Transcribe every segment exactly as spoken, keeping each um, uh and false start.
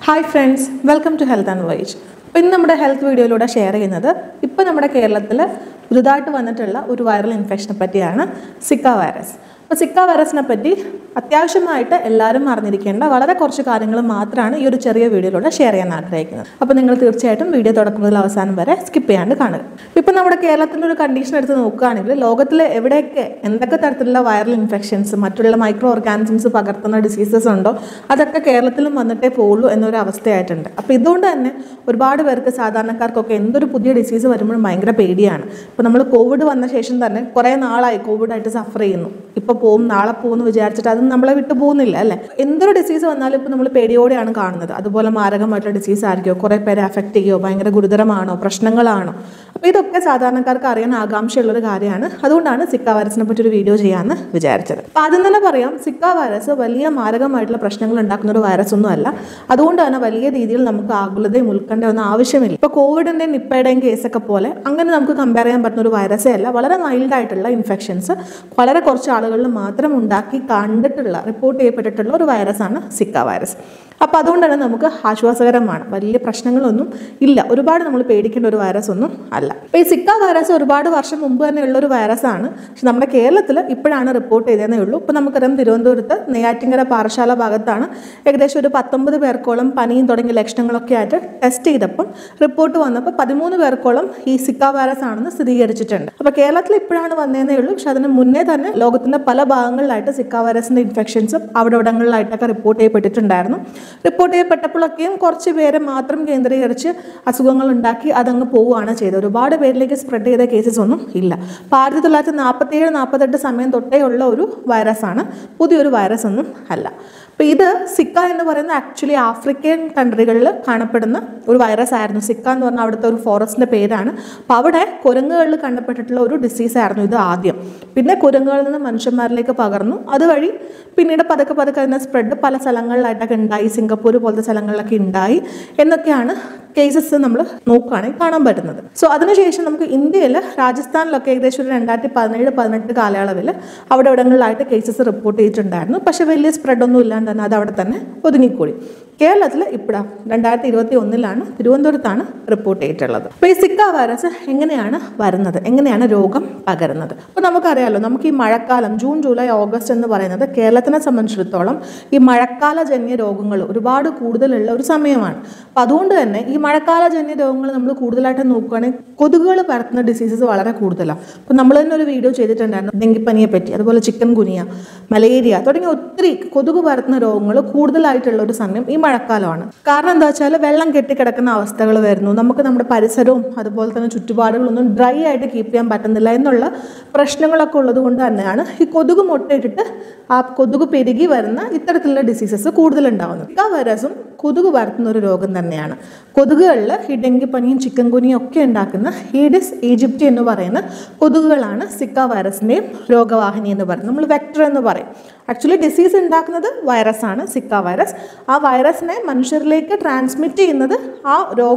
Hi friends, welcome to Health and Voyage. In our health video, we will share now നമ്മുടെ കേരളത്തിൽ പുതുതായിട്ട് വന്നിട്ടുള്ള ഒരു വൈറൽ ഇൻഫെക്ഷനെ പറ്റിയാണ് Zika virus. അപ്പോൾ Zika virusനെ പറ്റി അത്യാവശ്യമായിട്ട് എല്ലാവരും അറിഞ്ഞിരിക്കേണ്ട വളരെ കുറച്ച് കാര്യങ്ങൾ മാത്രമാണ് ഈ ഒരു ചെറിയ വീഡിയോയിലൂടെ ഷെയർ ചെയ്യാൻ ആഗ്രഹിക്കുന്നത്. അപ്പോൾ നിങ്ങൾ തീർച്ചയായിട്ടും വീഡിയോ തുടക്കം മുതൽ അവസാനം വരെ സ്കിപ്പ് ചെയ്യാണ്ട് കാണുക. ഇപ്പോൾ നമ്മുടെ കേരളത്തിന്റെ ഒരു കണ്ടീഷൻ എടുത്ത് നോക്കുകയാണെങ്കിൽ ലോകത്തിൽ എവിടെയൊക്കെ എന്തൊക്കെ തരത്തിലുള്ള വൈറൽ ഇൻഫെക്ഷൻസ് മറ്റുള്ള മൈക്രോ ഓർഗാനിസംസ് പകർത്തുന്ന ഡിസീസസ് ഉണ്ടോ അതൊക്കെ കേരളത്തിലും വന്നിട്ടേ പോകുള്ളൂ എന്നൊരു അവസ്ഥയായിട്ടുണ്ട്. അപ്പോൾ ഇതുകൊണ്ട് തന്നെ ഒരുപാട് പേർക്ക് സാധാരണക്കാർക്കൊക്കെ എന്തൊരു പുതിയ ഡിസീസ് വരുമ്പോഴും ഭയങ്കര പേടിയാണ്. ഇപ്പോൾ നമ്മൾ കോവിഡ് വന്ന ശേഷം തന്നെ കുറേ നാളായി കോവിഡായിട്ട് സഫർ ചെയ്യുന്നു. ഇപ്പോൾ പോവും നാളെ പോകുമെന്ന് വിചാരിച്ചിട്ട് അത് നമ്മളെ വിട്ടു പോകുന്നില്ല അല്ലേ. എന്തൊരു ഡിസീസ് വന്നാലും ഇപ്പോൾ നമ്മൾ പേടിയോടെയാണ് കാണുന്നത്. അതുപോലെ മാരകമായിട്ടുള്ള ഡിസീസ് ആയിരിക്കുമോ, കുറേ പേരെ അഫക്റ്റ് ചെയ്യുമോ, ഭയങ്കര ഗുരുതരമാണോ, പ്രശ്നങ്ങളാണോ. അപ്പോൾ ഇതൊക്കെ സാധാരണക്കാർക്ക് അറിയാൻ ആകാംക്ഷയുള്ളൊരു കാര്യമാണ്. അതുകൊണ്ടാണ് Zika വൈറസിനെ പറ്റി ഒരു വീഡിയോ ചെയ്യാമെന്ന് വിചാരിച്ചത്. അപ്പോൾ ആദ്യം തന്നെ പറയാം, Zika വൈറസ് വലിയ മാരകമായിട്ടുള്ള പ്രശ്നങ്ങൾ ഉണ്ടാക്കുന്ന ഒരു വൈറസ് ഒന്നും അല്ല. അതുകൊണ്ട് തന്നെ വലിയ രീതിയിൽ നമുക്ക് ആകുലതയും ഉൾക്കണ്ടയൊന്നും ആവശ്യമില്ല. ഇപ്പോൾ കോവിഡിൻ്റെ നിപ്പയുടെയും കേസൊക്കെ പോലെ അങ്ങനെ നമുക്ക് കമ്പയർ ചെയ്യാൻ പറ്റുന്ന ഒരു വൈറസേ അല്ല. വളരെ മൈൽഡായിട്ടുള്ള ഇൻഫെക്ഷൻസ് വളരെ കുറച്ച് ആളുകളിൽ മാത്രം ഉണ്ടാക്കി കണ്ടിട്ടുള്ള റിപ്പോർട്ട് ചെയ്യപ്പെട്ടിട്ടുള്ള ഒരു വൈറസാണ് Zika വൈറസ്. അപ്പോൾ അതുകൊണ്ട് തന്നെ നമുക്ക് ആശ്വാസകരമാണ്. വലിയ പ്രശ്നങ്ങളൊന്നും ഇല്ല. ഒരുപാട് നമ്മൾ പേടിക്കേണ്ട ഒരു വൈറസ് ഒന്നും അല്ല. അപ്പോൾ ഈ Zika വൈറസ് ഒരുപാട് വർഷം മുമ്പ് തന്നെ ഉള്ളൊരു വൈറസാണ്. പക്ഷെ നമ്മുടെ കേരളത്തിൽ ഇപ്പോഴാണ് റിപ്പോർട്ട് ചെയ്തതേ ഉള്ളൂ. ഇപ്പോൾ നമുക്കറിയാം തിരുവനന്തപുരത്ത് നെയ്യാറ്റിൻകര പാറശാല ഭാഗത്താണ് ഏകദേശം ഒരു പത്തൊമ്പത് പേർക്കോളം പനിയും തുടങ്ങിയ ലക്ഷണങ്ങളൊക്കെ ആയിട്ട് ടെസ്റ്റ് ചെയ്തപ്പം റിപ്പോർട്ട് വന്നപ്പോൾ പതിമൂന്ന് പേർക്കോളം ഈ Zika വൈറസ് ആണെന്ന് സ്ഥിരീകരിച്ചിട്ടുണ്ട്. അപ്പോൾ കേരളത്തിൽ ഇപ്പോഴാണ് വന്നതേ ഉള്ളൂ. പക്ഷെ അതിന് മുന്നേ തന്നെ ലോകത്തിൻ്റെ പല ഭാഗങ്ങളിലായിട്ട് Zika വൈറസിൻ്റെ ഇൻഫെക്ഷൻസും അവിടെ ഇവിടങ്ങളിലായിട്ടൊക്കെ റിപ്പോർട്ട് ചെയ്യപ്പെട്ടിട്ടുണ്ടായിരുന്നു. റിപ്പോർട്ട് ചെയ്യപ്പെട്ടപ്പോഴൊക്കെയും കുറച്ച് പേരെ മാത്രം കേന്ദ്രീകരിച്ച് അസുഖങ്ങൾ ഉണ്ടാക്കി അതങ്ങ് പോവുകയാണ് ചെയ്തത്. ഒരുപാട് പേരിലേക്ക് സ്പ്രെഡ് ചെയ്ത കേസസ് ഒന്നും ഇല്ല. അപ്പോൾ ആയിരത്തി തൊള്ളായിരത്തി നാൽപ്പത്തി ഏഴ് നാൽപ്പത്തെട്ട് സമയം തൊട്ടേ ഉള്ള ഒരു വൈറസാണ്, പുതിയൊരു വൈറസ് ഒന്നും അല്ല. അപ്പോൾ ഇത് Zika എന്ന് പറയുന്നത് ആക്ച്വലി ആഫ്രിക്കൻ കൺട്രികളിൽ കാണപ്പെടുന്ന ഒരു വൈറസ് ആയിരുന്നു. Zika എന്ന് പറഞ്ഞാൽ അവിടുത്തെ ഒരു ഫോറസ്റ്റിൻ്റെ പേരാണ്. അപ്പോൾ അവിടെ കുരങ്ങുകളിൽ കണ്ടപ്പെട്ടിട്ടുള്ള ഒരു ഡിസീസ് ആയിരുന്നു ഇത് ആദ്യം. പിന്നെ കുരങ്ങുകളിൽ നിന്ന് മനുഷ്യന്മാരിലേക്ക് പകർന്നു. അതുവഴി പിന്നീട് പതുക്കെ പതുക്കെ അതിൻ്റെ സ്പ്രെഡ് പല സ്ഥലങ്ങളിലായിട്ടൊക്കെ ഉണ്ടായി. സിംഗപ്പൂർ പോലത്തെ സ്ഥലങ്ങളിലൊക്കെ ഉണ്ടായി എന്നൊക്കെയാണ് കേസസ് നമ്മൾ നോക്കുകയാണെങ്കിൽ കാണാൻ പറ്റുന്നത്. സോ അതിനുശേഷം നമുക്ക് ഇന്ത്യയിൽ രാജസ്ഥാനിലൊക്കെ ഏകദേശം ഒരു രണ്ടായിരത്തി പതിനേഴ് പതിനെട്ട് കാലയളവിൽ അവിടെ ഇവിടങ്ങളിലായിട്ട് കേസസ് റിപ്പോർട്ട് ചെയ്തിട്ടുണ്ടായിരുന്നു. പക്ഷേ വലിയ സ്പ്രെഡൊന്നും ഇല്ലാണ്ട് തന്നെ അത് അവിടെ തന്നെ ഒതുങ്ങിക്കൂടി. കേരളത്തിൽ ഇപ്പോഴാണ് രണ്ടായിരത്തി ഇരുപത്തി ഒന്നിലാണ് തിരുവനന്തപുരത്താണ് റിപ്പോർട്ട് ചെയ്തിട്ടുള്ളത്. അപ്പോൾ ഈ Zika വൈറസ് എങ്ങനെയാണ് വരുന്നത്, എങ്ങനെയാണ് രോഗം പകരുന്നത്? അപ്പോൾ നമുക്കറിയാമല്ലോ, നമുക്ക് ഈ മഴക്കാലം ജൂൺ ജൂലൈ ഓഗസ്റ്റ് എന്ന് പറയുന്നത് കേരളത്തിനെ സംബന്ധിച്ചിടത്തോളം ഈ മഴക്കാലജന്യ രോഗങ്ങൾ ഒരുപാട് കൂടുതലുള്ള ഒരു സമയമാണ്. അപ്പോൾ അതുകൊണ്ട് തന്നെ ഈ മഴക്കാലജന്യ രോഗങ്ങൾ നമ്മൾ കൂടുതലായിട്ട് നോക്കുകയാണെങ്കിൽ കൊതുകുകൾ പരത്തുന്ന ഡിസീസസ് വളരെ കൂടുതലാണ്. അപ്പോൾ നമ്മൾ തന്നെ ഒരു വീഡിയോ ചെയ്തിട്ടുണ്ടായിരുന്നു ഡെങ്കിപ്പനിയെ പറ്റി, അതുപോലെ ചിക്കൻ ഗുനിയ, മലേറിയ തുടങ്ങിയ ഒത്തിരി കൊതുക് പരത്തുന്ന രോഗങ്ങൾ കൂടുതലായിട്ടുള്ള ഒരു സമയം ഈ മഴക്കാലമാണ്. കാരണം എന്താ വെച്ചാൽ വെള്ളം കെട്ടിക്കിടക്കുന്ന അവസ്ഥകൾ വരുന്നു. നമുക്ക് നമ്മുടെ പരിസരവും അതുപോലെ തന്നെ ചുറ്റുപാടുകളൊന്നും ഡ്രൈ ആയിട്ട് കീപ്പ് ചെയ്യാൻ പറ്റുന്നില്ല എന്നുള്ള പ്രശ്നങ്ങളൊക്കെ ഉള്ളത് കൊണ്ട് തന്നെയാണ് ഈ കൊതുക് മുട്ടയിട്ടിട്ട് ആ കൊതുക് പെരുകി വരുന്ന ഇത്തരത്തിലുള്ള ഡിസീസസ് കൂടുതലുണ്ടാവുന്നത്. Zika വൈറസും കൊതുക് പരത്തുന്ന ഒരു രോഗം തന്നെയാണ്. കൊതുകുകളിൽ ഈ ഡെങ്കിപ്പനിയും ചിക്കൻ ഗുനിയും ഒക്കെ ഉണ്ടാക്കുന്ന ഈഡിസ് ഈജിപ്തി എന്ന് പറയുന്ന കൊതുകുകളാണ് Zika വൈറസിൻ്റെയും രോഗവാഹിനി എന്ന് പറയുന്നത്. നമ്മൾ വെക്ടർ എന്ന് പറയും. ആക്ച്വലി ഡിസീസ് ഉണ്ടാക്കുന്നത് വൈറസാണ് Zika വൈറസ്. ആ വൈറസിനെ മനുഷ്യരിലേക്ക് ട്രാൻസ്മിറ്റ് ചെയ്യുന്നത് ആ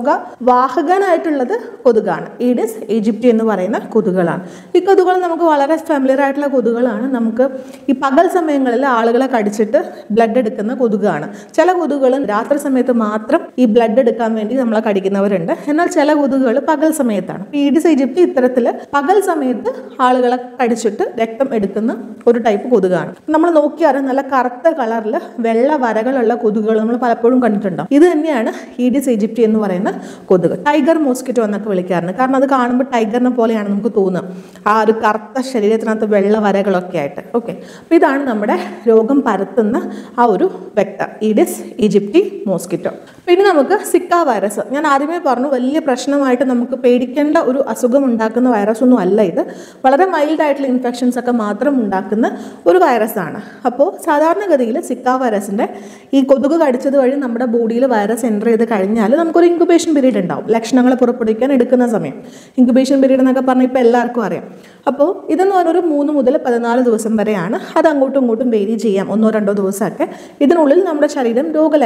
രോഗവാഹകനായിട്ടുള്ളത് കൊതുകാണ്. ഈഡിസ് ഈജിപ്തി എന്ന് പറയുന്ന കൊതുകുകളാണ്. ഈ കൊതുകുകൾ നമുക്ക് വളരെ ഫെമിലിയർ ആയിട്ടുള്ള കൊതുകുകളാണ്. നമുക്ക് ഈ പകൽ സമയങ്ങളിൽ ആളുകളെ കടിച്ചിട്ട് ബ്ലഡ് എടുക്കുന്ന കൊതുകാണ്. ചില കൊതുകുകൾ രാത്രി സമയത്ത് മാത്രം ഈ ബ്ലഡ് എടുക്കാൻ വേണ്ടി നമ്മളെ കടിക്കുന്നവരുണ്ട്. എന്നാൽ ചില കൊതുകുകൾ പകൽ സമയത്താണ്. ഈഡിസ് ഈജിപ്തി ഇത്തരത്തിൽ പകൽ സമയത്ത് ആളുകളെ കടിച്ചിട്ട് രക്തം എടുക്കുന്ന ഒരു ടൈപ്പ് കൊതുകാണ്. നമ്മൾ നോക്കിയാൽ നല്ല കറുത്ത കളറിൽ വെള്ള വരകളുള്ള കൊതുകുകൾ നമ്മൾ പലപ്പോഴും കണ്ടിട്ടുണ്ടാവും. ഇത് തന്നെയാണ് ഈഡിസ് ഈജിപ്തി എന്ന് പറയുന്ന കൊതുക്. ടൈഗർ മോസ്കിറ്റോ എന്നൊക്കെ വിളിക്കാറുണ്ട്. കാരണം അത് കാണുമ്പോൾ ടൈഗറിനെ പോലെയാണ് നമുക്ക് തോന്നുക, ആ ഒരു കറുത്ത ശരീരത്തിനകത്ത് വെള്ള വരകളൊക്കെ ആയിട്ട്. ഓക്കെ, അപ്പോൾ ഇതാണ് നമ്മുടെ രോഗം പരത്തുന്ന ആ ഒരു വെക്ടർ, ഈഡിസ് ഈജിപ്തി മോസ്കിറ്റോ. പിന്നെ നമുക്ക് Zika വൈറസ്, ഞാൻ ആദ്യമേ പറഞ്ഞു വലിയ പ്രശ്നമായിട്ട് നമുക്ക് പേടിക്കേണ്ട ഒരു അസുഖം ഉണ്ടാക്കുന്ന വൈറസ് ഒന്നും അല്ല ഇത്. വളരെ മൈൽഡ് ആയിട്ടുള്ള ഇൻഫെക്ഷൻസ് ഒക്കെ മാത്രം ഉണ്ടാക്കുന്ന ഒരു വൈറസാണ്. അപ്പോൾ സാധാരണഗതിയിൽ Zika വൈറസിൻ്റെ ഈ കൊതുക് കടിച്ചത് വഴി നമ്മുടെ ബോഡിയിൽ വൈറസ് എൻ്റർ ചെയ്ത് കഴിഞ്ഞാൽ നമുക്കൊരു ഇൻക്യുബേഷൻ പീരീഡ് ഉണ്ടാവും. ലക്ഷണങ്ങൾ പുറപ്പെടുവിക്കാൻ എടുക്കുന്ന സമയം ഇൻക്യുബേഷൻ പീരീഡ് എന്നൊക്കെ പറഞ്ഞാൽ ഇപ്പോൾ എല്ലാവർക്കും അറിയാം. അപ്പോൾ ഇതെന്ന് പറഞ്ഞൊരു മൂന്ന് മുതൽ പതിനാല് ദിവസം വരെയാണ്. അത് അങ്ങോട്ടും ഇങ്ങോട്ടും വേരി ചെയ്യാം, ഒന്നോ രണ്ടോ ദിവസമൊക്കെ. ഇതിനുള്ളിൽ നമ്മുടെ ശരീരം രോഗലക്ഷണങ്ങൾ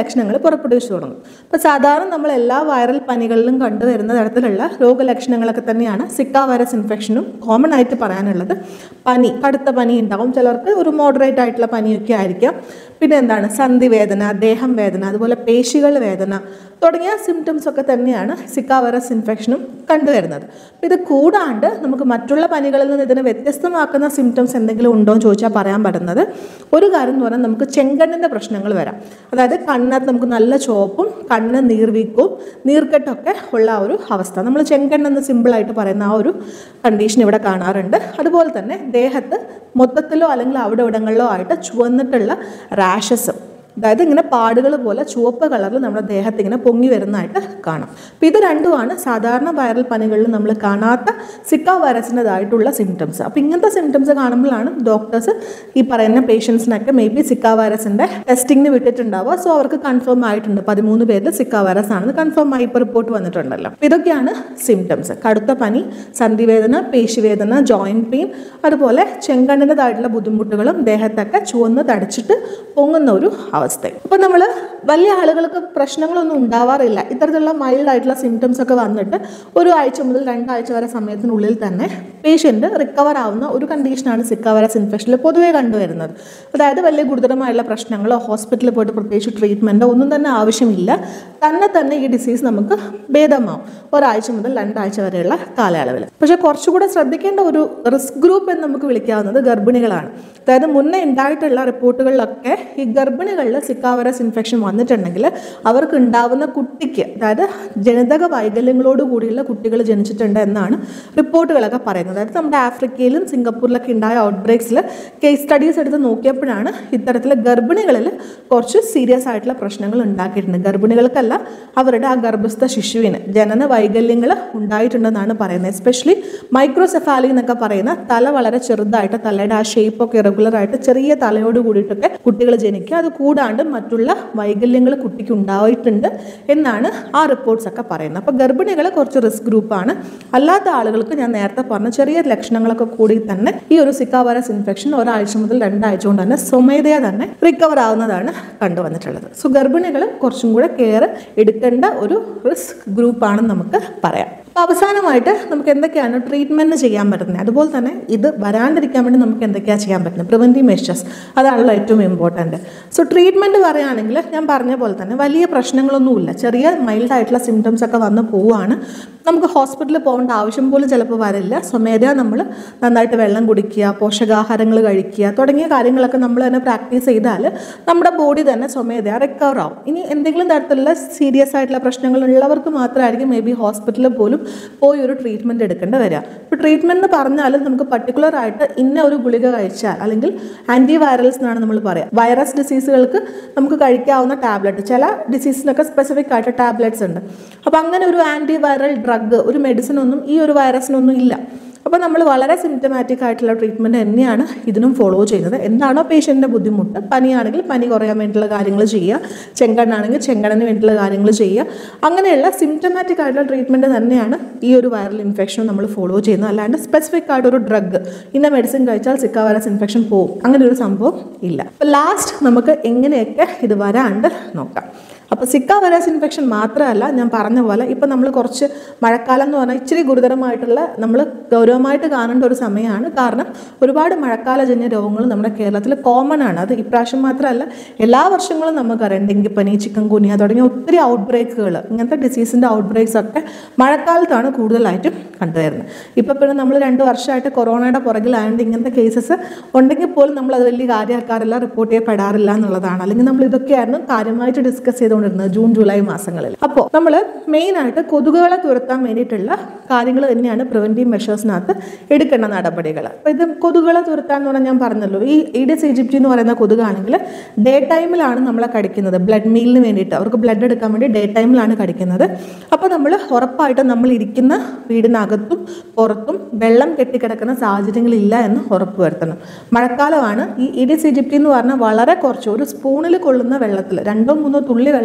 പുറപ്പെടുവിച്ചു തുടങ്ങും. അപ്പോൾ സാധാരണ നമ്മൾ എല്ലാ വൈറൽ പനികളിലും കണ്ടുവരുന്ന തരത്തിലുള്ള രോഗലക്ഷണങ്ങളൊക്കെ തന്നെയാണ് സിക്ക വൈറസ് ഇൻഫെക്ഷനും കോമൺ ആയിട്ട് പറയാനുള്ളത്. പനി, കടുത്ത പനി ഉണ്ടാവും, ചിലർക്ക് ഒരു മോഡറേറ്റ് ആയിട്ടുള്ള പനിയൊക്കെ ആയിരിക്കാം. പിന്നെ എന്താണ്, സന്ധിവേദന, ദേഹം വേദന, അതുപോലെ പേശികൾ വേദന തുടങ്ങിയ സിംറ്റംസ് ഒക്കെ തന്നെയാണ് സിക്ക വൈറസ് ഇൻഫെക്ഷനും കണ്ടുവരുന്നത്. ഇത് കൂടാണ്ട് നമുക്ക് മറ്റുള്ള പനികളിൽ നിന്ന് ഇതിനെ വ്യത്യസ്തമാക്കുന്ന സിംറ്റംസ് എന്തെങ്കിലും ഉണ്ടോ എന്ന് ചോദിച്ചാൽ പറയാൻ പറ്റുന്നത് ഒരു കാര്യം എന്ന് പറഞ്ഞാൽ നമുക്ക് ചെങ്കണ്ണിൻ്റെ പ്രശ്നങ്ങൾ വരാം. അതായത് കണ്ണത്ത് നമുക്ക് നല്ല ചുവപ്പും കണ്ണ് നീർവീക്കവും നീർക്കെട്ടൊക്കെ ഉള്ള ആ ഒരു അവസ്ഥ, നമ്മൾ ചെങ്കണ്ണെന്ന് സിമ്പിളായിട്ട് പറയുന്ന ആ ഒരു കണ്ടീഷൻ ഇവിടെ കാണാറുണ്ട്. അതുപോലെ തന്നെ ദേഹത്ത് മൊത്തത്തിലോ അല്ലെങ്കിൽ അവിടെ ഇവിടങ്ങളിലോ ആയിട്ട് ചുവന്നിട്ടുള്ള റാഷസ്, അതായത് ഇങ്ങനെ പാടുകൾ പോലെ ചുവപ്പ് കളറിൽ നമ്മുടെ ദേഹത്ത് ഇങ്ങനെ പൊങ്ങി വരുന്നതായിട്ട് കാണാം. അപ്പോൾ ഇത് രണ്ടുമാണ് സാധാരണ വൈറൽ പനികളിൽ നമ്മൾ കാണാത്ത സിക്ക വൈറസിൻ്റെതായിട്ടുള്ള സിംറ്റംസ്. അപ്പോൾ ഇങ്ങനത്തെ സിംറ്റംസ് കാണുമ്പോഴാണ് ഡോക്ടേഴ്സ് ഈ പറയുന്ന പേഷ്യൻസിനൊക്കെ മേ ബി സിക്ക വൈറസിൻ്റെ ടെസ്റ്റിങ്ങിന് വിട്ടിട്ടുണ്ടാവുക. സോ അവർക്ക് കൺഫേം ആയിട്ടുണ്ട്, പതിമൂന്ന് പേരിൽ സിക്ക വൈറസ് ആണെന്ന് കൺഫേം ആയി ഇപ്പോൾ റിപ്പോർട്ട് വന്നിട്ടുണ്ടല്ലോ. ഇതൊക്കെയാണ് സിംറ്റംസ്: കടുത്ത പനി, സന്ധിവേദന, പേശിവേദന, ജോയിൻറ്റ് പെയിൻ, അതുപോലെ ചെങ്കണ്ണിൻ്റെതായിട്ടുള്ള ബുദ്ധിമുട്ടുകളും ദേഹത്തൊക്കെ ചുവന്ന് തടിച്ചിട്ട് പൊങ്ങുന്ന ഒരു അവസ്ഥ. അപ്പോൾ നമ്മൾ വലിയ ആളുകൾക്ക് പ്രശ്നങ്ങളൊന്നും ഉണ്ടാവാറില്ല. ഇത്തരത്തിലുള്ള മൈൽഡ് ആയിട്ടുള്ള സിംറ്റംസ് ഒക്കെ വന്നിട്ട് ഒരു ആഴ്ച മുതൽ രണ്ടാഴ്ച വരെ സമയത്തിനുള്ളിൽ തന്നെ പേഷ്യൻ്റ് റിക്കവർ ആവുന്ന ഒരു കണ്ടീഷനാണ് സിക്ക വൈറസ് ഇൻഫെക്ഷനിൽ പൊതുവേ കണ്ടുവരുന്നത്. അതായത് വലിയ ഗുരുതരമായുള്ള പ്രശ്നങ്ങളോ ഹോസ്പിറ്റലിൽ പോയിട്ട് പ്രത്യേകിച്ച് ട്രീറ്റ്മെൻറ്റോ ഒന്നും തന്നെ ആവശ്യമില്ല. തന്നെ തന്നെ ഈ ഡിസീസ് നമുക്ക് ഭേദമാവും ഒരാഴ്ച മുതൽ രണ്ടാഴ്ച വരെയുള്ള കാലയളവിൽ. പക്ഷേ കുറച്ചുകൂടെ ശ്രദ്ധിക്കേണ്ട ഒരു റിസ്ക് ഗ്രൂപ്പ് എന്ന് നമുക്ക് വിളിക്കാവുന്നത് ഗർഭിണികളാണ്. അതായത് മുന്നേ ഉണ്ടായിട്ടുള്ള റിപ്പോർട്ടുകളിലൊക്കെ ഈ ഗർഭിണികളിൽ സിക്ക വൈറസ് ഇൻഫെക്ഷൻ വന്നിട്ടുണ്ടെങ്കിൽ അവർക്ക് ഉണ്ടാവുന്ന കുട്ടിക്ക്, അതായത് ജനിതക വൈകല്യങ്ങളോട് കൂടിയുള്ള കുട്ടികൾ ജനിച്ചിട്ടുണ്ട് എന്നാണ് റിപ്പോർട്ടുകളൊക്കെ പറയുന്നത്. അതായത് നമ്മുടെ ആഫ്രിക്കയിലും സിംഗപ്പൂരിലൊക്കെ ഉണ്ടായ ഔട്ട് ബ്രേക്സിൽ കേസ് സ്റ്റഡീസ് എടുത്ത് നോക്കിയപ്പോഴാണ് ഇത്തരത്തിൽ ഗർഭിണികളിൽ കുറച്ച് സീരിയസ് ആയിട്ടുള്ള പ്രശ്നങ്ങൾ ഉണ്ടാക്കിയിട്ടുണ്ട്. ഗർഭിണികൾക്കല്ല, അവരുടെ ആ ഗർഭസ്ഥ ശിശുവിന് ജനന വൈകല്യങ്ങൾ ഉണ്ടായിട്ടുണ്ടെന്നാണ് പറയുന്നത്. എസ്പെഷ്യലി മൈക്രോസെഫാലി എന്നൊക്കെ പറയുന്ന തല വളരെ ചെറുതായിട്ട്, തലയുടെ ആ ഷേപ്പൊക്കെ ഇറഗുലറായിട്ട് ചെറിയ തലയോട് കൂടിയിട്ടൊക്കെ കുട്ടികൾ ജനിക്കുക. അത് കൂടാണ്ട് മറ്റുള്ള വൈകല്യങ്ങൾ കുട്ടിക്ക് ഉണ്ടായിട്ടുണ്ട് എന്നാണ് ആ റിപ്പോർട്ട്സ് ഒക്കെ പറയുന്നത്. അപ്പോൾ ഗർഭിണികൾ കുറച്ച് റിസ്ക് ഗ്രൂപ്പാണ്. അല്ലാത്ത ആളുകൾക്ക് ഞാൻ നേരത്തെ പറഞ്ഞ ചെറിയ ലക്ഷണങ്ങളൊക്കെ കൂടി തന്നെ ഈ ഒരു സിക്ക വൈറസ് ഇൻഫെക്ഷൻ ഒരാഴ്ച മുതൽ രണ്ടാഴ്ച കൊണ്ട് തന്നെ സ്വമേധയാ തന്നെ റിക്കവർ ആവുന്നതാണ് കണ്ടുവന്നിട്ടുള്ളത്. സോ ഗർഭിണികൾ കുറച്ചും കൂടെ കെയർ എടുക്കേണ്ട ഒരു റിസ്ക് ഗ്രൂപ്പാണെന്ന് നമുക്ക് പറയാം. അപ്പോൾ അവസാനമായിട്ട് നമുക്ക് എന്തൊക്കെയാണ് ട്രീറ്റ്മെൻറ്റ് ചെയ്യാൻ പറ്റുന്നത്, അതുപോലെ തന്നെ ഇത് വരാണ്ടിരിക്കാൻ വേണ്ടി നമുക്ക് എന്തൊക്കെയാണ് ചെയ്യാൻ പറ്റുന്നത്, പ്രിവെൻറ്റീവ് മെഷേഴ്സ്, അതാണല്ലോ ഏറ്റവും ഇമ്പോർട്ടൻറ്റ്. സോ ട്രീറ്റ്മെൻറ്റ് പറയുകയാണെങ്കിൽ ഞാൻ പറഞ്ഞ പോലെ തന്നെ വലിയ പ്രശ്നങ്ങളൊന്നുമില്ല. ചെറിയ മൈൽഡ് ആയിട്ടുള്ള സിംറ്റംസ് ഒക്കെ വന്ന് പോവുകയാണ്. നമുക്ക് ഹോസ്പിറ്റലിൽ പോകേണ്ട ആവശ്യം പോലും ചിലപ്പോൾ വരില്ല. സ്വമേധയാ നമ്മൾ നന്നായിട്ട് വെള്ളം കുടിക്കുക, പോഷകാഹാരങ്ങൾ കഴിക്കുക തുടങ്ങിയ കാര്യങ്ങളൊക്കെ നമ്മൾ തന്നെ പ്രാക്ടീസ് ചെയ്താൽ നമ്മുടെ ബോഡി തന്നെ സ്വമേധയാ റിക്കവർ ആവും. ഇനി എന്തെങ്കിലും തരത്തിലുള്ള സീരിയസ് ആയിട്ടുള്ള പ്രശ്നങ്ങൾ ഉള്ളവർക്ക് മാത്രമായിരിക്കും മേ ബി ഹോസ്പിറ്റലിൽ പോലും പോയി ഒരു ട്രീറ്റ്മെൻറ്റ് എടുക്കേണ്ടി വരിക. ഇപ്പോൾ ട്രീറ്റ്മെൻറ്റ് എന്ന് പറഞ്ഞാലും നമുക്ക് പർട്ടിക്കുലർ ആയിട്ട് ഇന്ന ഒരു ഗുളിക കഴിച്ചാൽ, അല്ലെങ്കിൽ ആൻറ്റി വൈറൽസ് എന്നാണ് നമ്മൾ പറയുക, വൈറസ് ഡിസീസുകൾക്ക് നമുക്ക് കഴിക്കാവുന്ന ടാബ്ലറ്റ്, ചില ഡിസീസിനൊക്കെ സ്പെസിഫിക് ആയിട്ട് ടാബ്ലറ്റ്സ് ഉണ്ട്. അപ്പോൾ അങ്ങനെ ഒരു ആൻറ്റി വൈറൽ ഡ്രഗ്, ഒരു മെഡിസിൻ ഒന്നും ഈ ഒരു വൈറസിനൊന്നും ഇല്ല. അപ്പോൾ നമ്മൾ വളരെ സിംറ്റമാറ്റിക് ആയിട്ടുള്ള ട്രീറ്റ്മെൻറ്റ് തന്നെയാണ് ഇതിനും ഫോളോ ചെയ്യുന്നത്. എന്താണോ പേഷ്യൻറ്റിൻ്റെ ബുദ്ധിമുട്ട്, പനിയാണെങ്കിൽ പനി കുറയാൻ വേണ്ടിയിട്ടുള്ള കാര്യങ്ങൾ ചെയ്യുക, ചെങ്കണ്ണാണെങ്കിൽ ചെങ്കണ്ണിന് വേണ്ടിയിട്ടുള്ള കാര്യങ്ങൾ ചെയ്യുക. അങ്ങനെയുള്ള സിംറ്റമാറ്റിക് ആയിട്ടുള്ള ട്രീറ്റ്മെൻറ്റ് തന്നെയാണ് ഈ ഒരു വൈറൽ ഇൻഫെക്ഷൻ നമ്മൾ ഫോളോ ചെയ്യുന്നത്. അല്ലാണ്ട് സ്പെസിഫിക് ആയിട്ടൊരു ഡ്രഗ്, ഇന്ന മെഡിസിൻ കഴിച്ചാൽ സിക്ക വൈറസ് ഇൻഫെക്ഷൻ പോകും, അങ്ങനെ ഒരു സംഭവം ഇല്ല. അപ്പോൾ ലാസ്റ്റ് നമുക്ക് എങ്ങനെയൊക്കെ ഇത് വരാണ്ട് നോക്കാം. അപ്പോൾ സിക്ക വൈറസ് ഇൻഫെക്ഷൻ മാത്രമല്ല, ഞാൻ പറഞ്ഞ പോലെ ഇപ്പം നമ്മൾ കുറച്ച് മഴക്കാലം എന്ന് പറഞ്ഞാൽ ഇച്ചിരി ഗുരുതരമായിട്ടുള്ള, നമ്മൾ ഗൗരവമായിട്ട് കാണേണ്ട ഒരു സമയമാണ്. കാരണം ഒരുപാട് മഴക്കാലജന്യ രോഗങ്ങൾ നമ്മുടെ കേരളത്തിൽ കോമൺ ആണ്. അത് ഇപ്രാവശ്യം മാത്രമല്ല, എല്ലാ വർഷങ്ങളും നമുക്കറിയാം ഡെങ്കിപ്പനി, ചിക്കൻ ഗുനിയ തുടങ്ങിയ ഒത്തിരി ഔട്ട് ബ്രേക്കുകൾ, ഇങ്ങനത്തെ ഡിസീസിൻ്റെ ഔട്ട് ബ്രേക്സ് ഒക്കെ മഴക്കാലത്താണ് കൂടുതലായിട്ടും കണ്ടുവരുന്നത്. ഇപ്പോൾ പിന്നെ നമ്മൾ രണ്ട് വർഷമായിട്ട് കൊറോണയുടെ പുറകിലായതുകൊണ്ട് ഇങ്ങനത്തെ കേസസ് ഉണ്ടെങ്കിൽ പോലും നമ്മൾ അത് വലിയ കാര്യമാക്കാറില്ല, റിപ്പോർട്ട് ചെയ്യപ്പെടാറില്ല എന്നുള്ളതാണ്. അല്ലെങ്കിൽ നമ്മൾ ഇതൊക്കെയായിരുന്നു കാര്യമായിട്ട് ഡിസ്കസ് ചെയ്തുകൊണ്ടിരുന്നത് ജൂൺ ജൂലൈ മാസങ്ങളിൽ. അപ്പോൾ നമ്മൾ മെയിനായിട്ട് കൊതുകുകളെ തുരത്താൻ വേണ്ടിയിട്ടുള്ള കാര്യങ്ങൾ തന്നെയാണ് പ്രിവെൻറ്റീവ് മെഷേഴ്സിനകത്ത് എടുക്കേണ്ട നടപടികൾ. അപ്പോൾ ഇത് കൊതുകുകളെ തുരത്താൻ എന്ന് പറഞ്ഞാൽ ഞാൻ പറഞ്ഞല്ലോ, ഈ ഈഡിസ് ഈജിപ്റ്റി എന്ന് പറയുന്ന കൊതുകാണെങ്കിൽ ഡേ ടൈമിലാണ് നമ്മളെ കടിക്കുന്നത്. ബ്ലഡ് മീലിന് വേണ്ടിയിട്ട് അവർക്ക് ബ്ലഡ് എടുക്കാൻ വേണ്ടി ഡേ ടൈമിലാണ് കടിക്കുന്നത്. അപ്പോൾ നമ്മൾ ഉറപ്പായിട്ടും നമ്മൾ ഇരിക്കുന്ന വീടിനകത്തും പുറത്തും വെള്ളം കെട്ടിക്കിടക്കുന്ന സാഹചര്യങ്ങളില്ല എന്ന് ഉറപ്പ് വരുത്തണം. മഴക്കാലമാണ്. ഈ ഈഡിസ് ഈജിപ്റ്റി എന്ന് പറഞ്ഞാൽ വളരെ കുറച്ച്, ഒരു സ്പൂണിൽ കൊള്ളുന്ന വെള്ളത്തിൽ, രണ്ടോ മൂന്നോ തുള്ളി വെള്ളം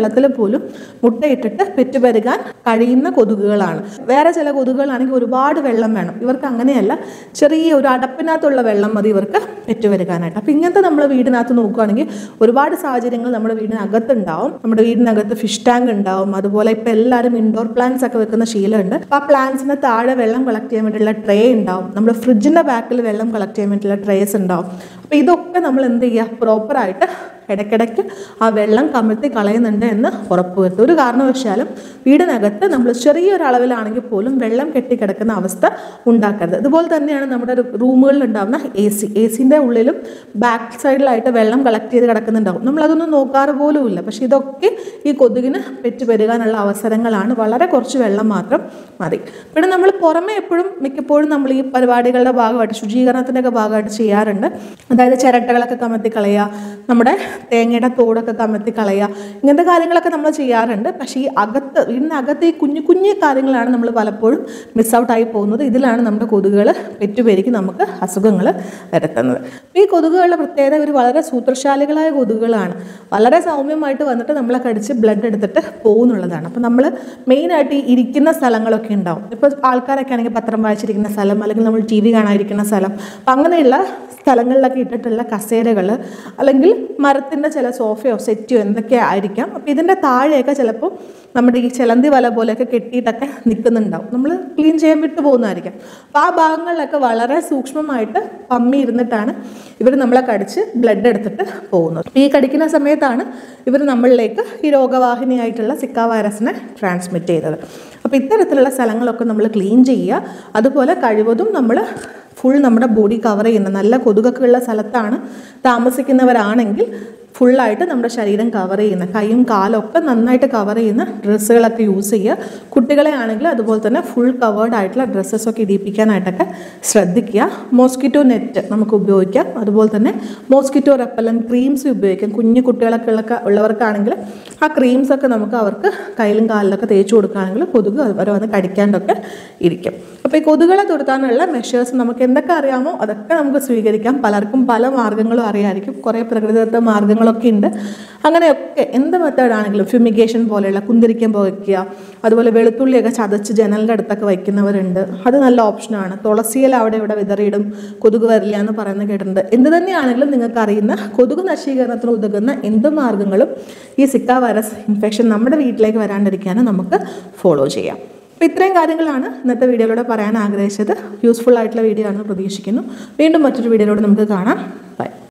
വെള്ളത്തിൽ പോലും മുട്ടയിട്ടിട്ട് പെറ്റുപെരുകാൻ കഴിയുന്ന കൊതുകുകളാണ്. വേറെ ചില കൊതുകുകളാണെങ്കിൽ ഒരുപാട് വെള്ളം വേണം. ഇവർക്ക് അങ്ങനെയല്ല, ചെറിയ ഒരു അടപ്പിനകത്തുള്ള വെള്ളം മതി ഇവർക്ക് പെറ്റുപെരുകാനായിട്ട്. അപ്പോൾ ഇങ്ങനത്തെ നമ്മൾ വീടിനകത്ത് നോക്കുകയാണെങ്കിൽ ഒരുപാട് സാഹചര്യങ്ങൾ നമ്മുടെ വീടിനകത്തുണ്ടാവും. നമ്മുടെ വീടിനകത്ത് ഫിഷ് ടാങ്ക് ഉണ്ടാവും. അതുപോലെ ഇപ്പോൾ എല്ലാവരും ഇൻഡോർ പ്ലാന്റ്സ് ഒക്കെ വെക്കുന്ന ശീലമുണ്ട്. അപ്പോൾ ആ പ്ലാന്റ്സിന് താഴെ വെള്ളം കളക്ട് ചെയ്യാൻ വേണ്ടിയിട്ടുള്ള ട്രേ ഉണ്ടാവും. നമ്മുടെ ഫ്രിഡ്ജിൻ്റെ ബാക്കിൽ വെള്ളം കളക്ട് ചെയ്യാൻ വേണ്ടിയിട്ടുള്ള ട്രേസ് ഉണ്ടാവും. അപ്പോൾ ഇതൊക്കെ നമ്മൾ എന്ത് ചെയ്യുക, പ്രോപ്പറായിട്ട് ഇടയ്ക്കിടയ്ക്ക് ആ വെള്ളം കമഴ്ത്തി കളയുന്നുണ്ട് എന്ന് ഉറപ്പുവരുത്തുക. ഒരു കാരണവശാലും വീടിനകത്ത് നമ്മൾ ചെറിയൊരളവിലാണെങ്കിൽ പോലും വെള്ളം കെട്ടിക്കിടക്കുന്ന അവസ്ഥ ഉണ്ടാക്കരുത്. അതുപോലെ തന്നെയാണ് നമ്മുടെ റൂമുകളിൽ ഉണ്ടാകുന്ന എ സി എ സിൻ്റെ ഉള്ളിലും ബാക്ക് സൈഡിലായിട്ട് വെള്ളം കളക്ട് ചെയ്ത് കിടക്കുന്നുണ്ടാവും. നമ്മളതൊന്നും നോക്കാറ് പോലുമില്ല. പക്ഷേ ഇതൊക്കെ ഈ കൊതുകിന് പെറ്റുപെരുകാനുള്ള അവസരങ്ങളാണ്. വളരെ കുറച്ച് വെള്ളം മാത്രം മതി. പിന്നെ നമ്മൾ പുറമെ എപ്പോഴും മിക്കപ്പോഴും നമ്മൾ ഈ പരിപാടികളുടെ ഭാഗമായിട്ട് ശുചീകരണത്തിൻ്റെ ഒക്കെ ഭാഗമായിട്ട് ചെയ്യാറുണ്ട്. അതായത് ചിരട്ടകളൊക്കെ കമഴ്ത്തി കളയുക, നമ്മുടെ തേങ്ങയുടെ തോടൊക്കെ കമഴ്ത്തി കളയുക, ഇങ്ങനത്തെ കാര്യങ്ങളൊക്കെ നമ്മൾ ചെയ്യാറുണ്ട്. പക്ഷേ ഈ അകത്ത് വീടിനകത്ത് ഈ കുഞ്ഞു കുഞ്ഞു കാര്യങ്ങളാണ് നമ്മൾ പലപ്പോഴും മിസ് ഔട്ടായി പോകുന്നത്. ഇതിലാണ് നമ്മുടെ കൊതുകുകൾ പെറ്റുപെരുക്കി നമുക്ക് അസുഖങ്ങൾ വരുത്തുന്നത്. ഈ കൊതുകുകളുടെ പ്രത്യേകത ഇവർ വളരെ സൂത്രശാലികളായ കൊതുകുകളാണ്. വളരെ സൗമ്യമായിട്ട് വന്നിട്ട് നമ്മളെ കടിച്ച് ബ്ലഡ് എടുത്തിട്ട് പോകുന്നുള്ളതാണ്. അപ്പോൾ നമ്മൾ മെയിനായിട്ട് ഈ ഇരിക്കുന്ന സ്ഥലങ്ങളൊക്കെ ഉണ്ടാവും. ഇപ്പോൾ ആൾക്കാരൊക്കെ ആണെങ്കിൽ പത്രം വായിച്ചിരിക്കുന്ന സ്ഥലം, അല്ലെങ്കിൽ നമ്മൾ ടി വി കാണാതിരിക്കുന്ന സ്ഥലം, അപ്പം അങ്ങനെയുള്ള സ്ഥലങ്ങളിലൊക്കെ ഇട്ടിട്ടുള്ള കസേരകൾ, അല്ലെങ്കിൽ മരത്തിൻ്റെ ചില സോഫയോ സെറ്റോ എന്തൊക്കെ ആയിരിക്കാം. അപ്പോൾ ഇതിൻ്റെ താഴെയൊക്കെ ചിലപ്പോൾ നമ്മുടെ ഈ ചിലന്തി വല പോലെയൊക്കെ കെട്ടിയിട്ടൊക്കെ നിൽക്കുന്നുണ്ടാവും. നമ്മൾ ക്ലീൻ ചെയ്യാൻ വിട്ടു പോകുന്നതായിരിക്കും. അപ്പോൾ ആ ഭാഗങ്ങളിലൊക്കെ വളരെ സൂക്ഷ്മമായിട്ട് പമ്മി ഇരുന്നിട്ടാണ് ഇവർ നമ്മളെ കടിച്ച് ബ്ലഡ് എടുത്തിട്ട് പോകുന്നത്. ഈ കടിക്കുന്ന സമയത്താണ് ഇവർ നമ്മളിലേക്ക് ഈ രോഗവാഹിനിയായിട്ടുള്ള സിക്ക വൈറസിനെ ട്രാൻസ്മിറ്റ് ചെയ്തത്. അപ്പോൾ ഇത്തരത്തിലുള്ള സ്ഥലങ്ങളൊക്കെ നമ്മൾ ക്ലീൻ ചെയ്യുക. അതുപോലെ കഴിവതും നമ്മൾ ഫുൾ നമ്മുടെ ബോഡി കവർ ചെയ്യുന്ന, നല്ല കൊതുകൊക്കെ ഉള്ള സ്ഥലത്താണ് താമസിക്കുന്നവരാണെങ്കിൽ ഫുള്ളായിട്ട് നമ്മുടെ ശരീരം കവർ ചെയ്യുന്ന, കൈയും കാലും ഒക്കെ നന്നായിട്ട് കവർ ചെയ്യുന്ന ഡ്രസ്സുകളൊക്കെ യൂസ് ചെയ്യുക. കുട്ടികളെ ആണെങ്കിൽ അതുപോലെ തന്നെ ഫുൾ കവേർഡ് ആയിട്ടുള്ള ഡ്രസ്സസൊക്കെ ഇടിപ്പിക്കാനായിട്ടൊക്കെ ശ്രദ്ധിക്കുക. മോസ്കിറ്റോ നെറ്റ് നമുക്ക് ഉപയോഗിക്കാം. അതുപോലെ തന്നെ മോസ്കിറ്റോ റെപ്പലൻറ്റ് ക്രീംസ് ഉപയോഗിക്കാം. കുഞ്ഞു കുട്ടികളൊക്കെ ഉള്ള ഉള്ളവർക്കാണെങ്കിൽ ആ ക്രീംസൊക്കെ നമുക്ക് അവർക്ക് കയ്യിലും കാലിലൊക്കെ തേച്ച് കൊടുക്കുകയാണെങ്കിൽ കൊതുക് അവർ വന്ന് കടിക്കാണ്ടൊക്കെ ഇരിക്കും. അപ്പോൾ ഈ കൊതുകുകളെ തുരത്താനുള്ള മെഷേഴ്സ് നമുക്ക് എന്തൊക്കെ അറിയാമോ അതൊക്കെ നമുക്ക് സ്വീകരിക്കാം. പലർക്കും പല മാർഗ്ഗങ്ങളും അറിയാമായിരിക്കും. കുറേ പ്രകൃതിദത്ത മാർഗ്ഗങ്ങളൊക്കെ ഉണ്ട്. അങ്ങനെയൊക്കെ എന്ത് മെത്തേഡാണെങ്കിലും, ഫ്യൂമിഗേഷൻ പോലെയുള്ള കുന്തിരിക്കം പുകയ്ക്കുക, അതുപോലെ വെളുത്തുള്ളിയൊക്കെ ചതച്ച് ജനലിൻ്റെ അടുത്തൊക്കെ വയ്ക്കുന്നവരുണ്ട്. അത് നല്ല ഓപ്ഷനാണ്. തുളസിയില അവിടെ ഇവിടെ വിതറിയിടും, കൊതുക് വരില്ല എന്ന് പറയുന്നത് കേട്ടിട്ടുണ്ട്. എന്ത് തന്നെയാണെങ്കിലും നിങ്ങൾക്ക് അറിയുന്ന കൊതുക് നശീകരണത്തിന് ഉതകുന്ന എന്ത് മാർഗ്ഗങ്ങളും ഈ സിക്ക വൈറസ് ഇൻഫെക്ഷൻ നമ്മുടെ വീട്ടിലേക്ക് വരാണ്ടിരിക്കാനും നമുക്ക് ഫോളോ ചെയ്യാം. അപ്പോൾ ഇത്രയും കാര്യങ്ങളാണ് ഇന്നത്തെ വീഡിയോയിലൂടെ പറയാൻ ആഗ്രഹിച്ചത്. യൂസ്ഫുൾ ആയിട്ടുള്ള വീഡിയോ ആണെന്ന് പ്രതീക്ഷിക്കുന്നു. വീണ്ടും മറ്റൊരു വീഡിയോയിലൂടെ നമുക്ക് കാണാം. ബൈ.